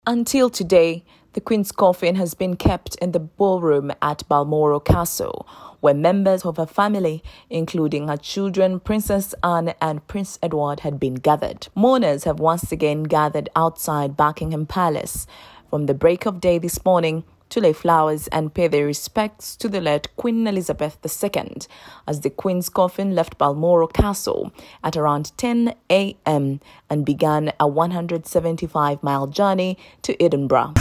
Until today, the Queen's coffin has been kept in the ballroom at Balmoral Castle, where members of her family, including her children Princess Anne and Prince Edward, had been gathered. Mourners have once again gathered outside Buckingham Palace from the break of day this morning to lay flowers and pay their respects to the late Queen Elizabeth II as the Queen's coffin left Balmoral Castle at around 10 a.m. and began a 175-mile journey to Edinburgh.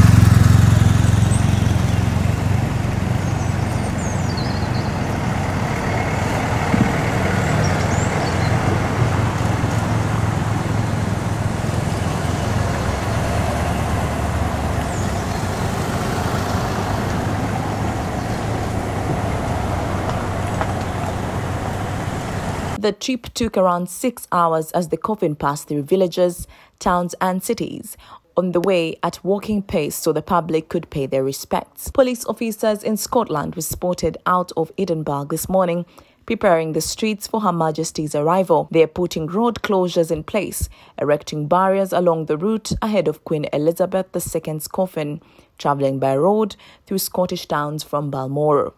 The trip took around 6 hours as the coffin passed through villages, towns and cities, on the way at walking pace so the public could pay their respects. Police officers in Scotland were spotted out of Edinburgh this morning, preparing the streets for Her Majesty's arrival. They are putting road closures in place, erecting barriers along the route ahead of Queen Elizabeth II's coffin, travelling by road through Scottish towns from Balmoral.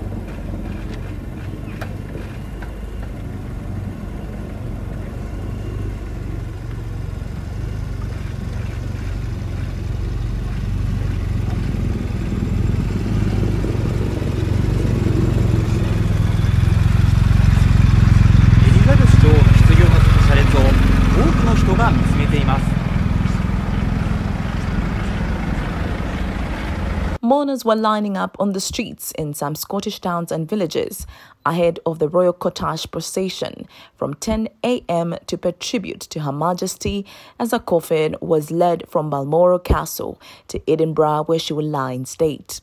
Mourners were lining up on the streets in some Scottish towns and villages ahead of the royal cortege procession from 10 a.m. to pay tribute to Her Majesty as her coffin was led from Balmoral Castle to Edinburgh, where she will lie in state.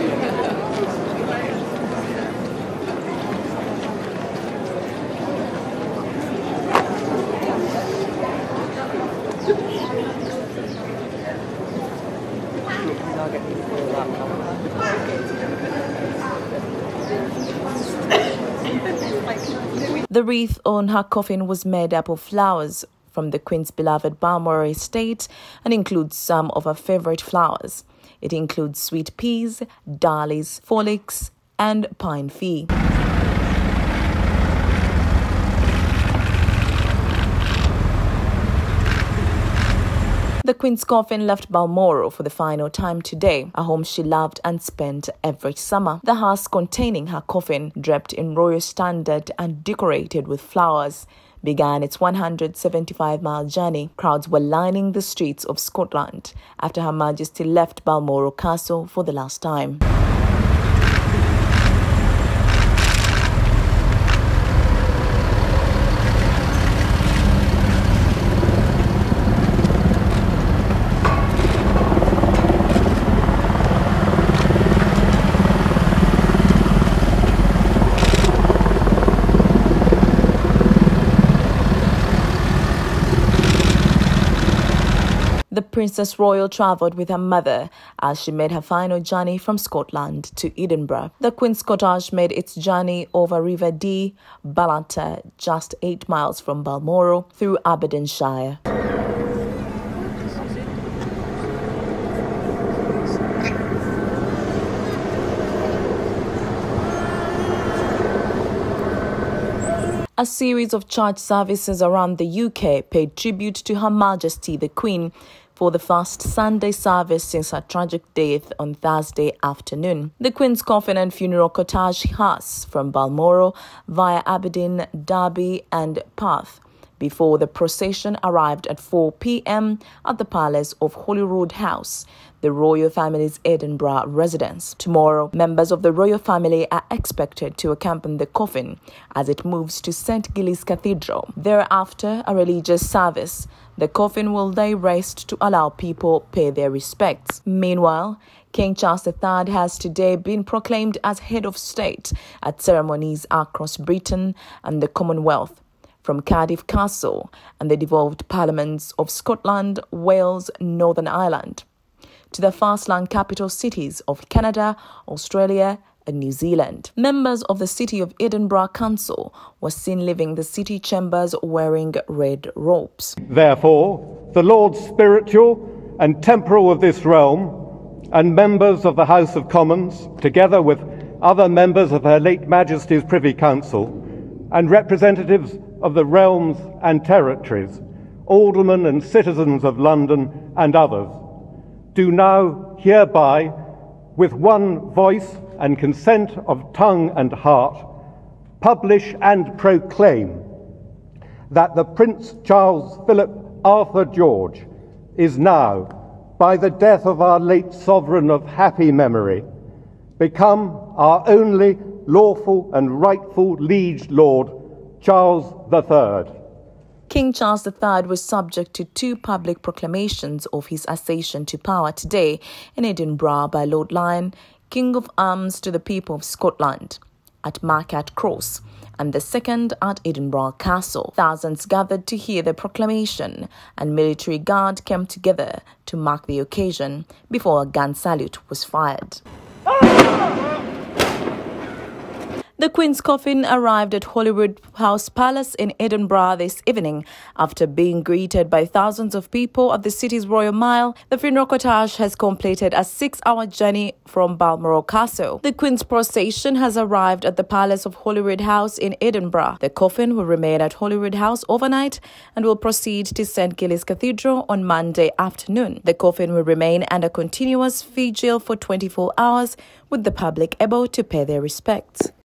The wreath on her coffin was made up of flowers from the Queen's beloved Balmoral estate and includes some of her favourite flowers. It includes sweet peas, dahlias, phlox and pine fee. The Queen's coffin left Balmoral for the final time today, a home she loved and spent every summer. The house containing her coffin, draped in royal standard and decorated with flowers, began its 175-mile journey. Crowds were lining the streets of Scotland after Her Majesty left Balmoral Castle for the last time. The Princess Royal travelled with her mother as she made her final journey from Scotland to Edinburgh. The Queen's cortege made its journey over River Dee, Ballantrae, just 8 miles from Balmoral, through Aberdeenshire. A series of church services around the UK paid tribute to Her Majesty the Queen for the first Sunday service since her tragic death on Thursday afternoon. The Queen's coffin and funeral cortege hearse from Balmoral via Aberdeen, Derby and Perth before the procession arrived at 4 p.m. at the Palace of Holyrood House, the royal family's Edinburgh residence. Tomorrow, members of the royal family are expected to accompany the coffin as it moves to St. Giles Cathedral. Thereafter, a religious service. The coffin will lay rest to allow people pay their respects. Meanwhile, King Charles III has today been proclaimed as head of state at ceremonies across Britain and the Commonwealth, from Cardiff Castle and the devolved parliaments of Scotland, Wales, Northern Ireland, to the first-land capital cities of Canada, Australia and New Zealand. Members of the City of Edinburgh Council were seen leaving the city chambers wearing red robes. Therefore, the Lord's spiritual, and temporal of this realm, and members of the House of Commons, together with other members of Her late Majesty's Privy Council, and representatives of the realms and territories, aldermen and citizens of London and others, do now hereby, with one voice and consent of tongue and heart, publish and proclaim that the Prince Charles Philip Arthur George is now, by the death of our late sovereign of happy memory, become our only lawful and rightful liege lord, Charles III. King Charles III was subject to 2 public proclamations of his accession to power today in Edinburgh by Lord Lyon, King of Arms to the people of Scotland, at Market Cross, and the second at Edinburgh Castle. Thousands gathered to hear the proclamation, and military guard came together to mark the occasion before a gun salute was fired. The Queen's coffin arrived at Holyrood House Palace in Edinburgh this evening. After being greeted by thousands of people at the city's Royal Mile, the funeral cortege has completed a 6-hour journey from Balmoral Castle. The Queen's procession has arrived at the Palace of Holyrood House in Edinburgh. The coffin will remain at Holyrood House overnight and will proceed to St. Giles Cathedral on Monday afternoon. The coffin will remain under continuous vigil for 24 hours, with the public able to pay their respects.